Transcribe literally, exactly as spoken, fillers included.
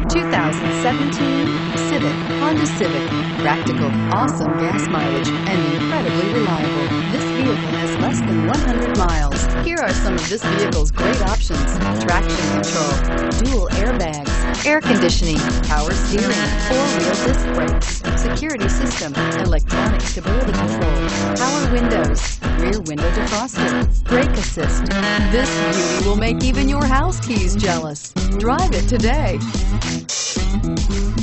two thousand seventeen Civic, Honda Civic. Practical, awesome gas mileage, and incredibly reliable. This vehicle has less than one hundred miles. Here are some of this vehicle's great options: traction control, dual airbags, air conditioning, power steering, four-wheel disc brakes, security system, electronic stability control, power windows, rear window defroster, brake assist. This beauty will make even your house keys jealous. Drive it today.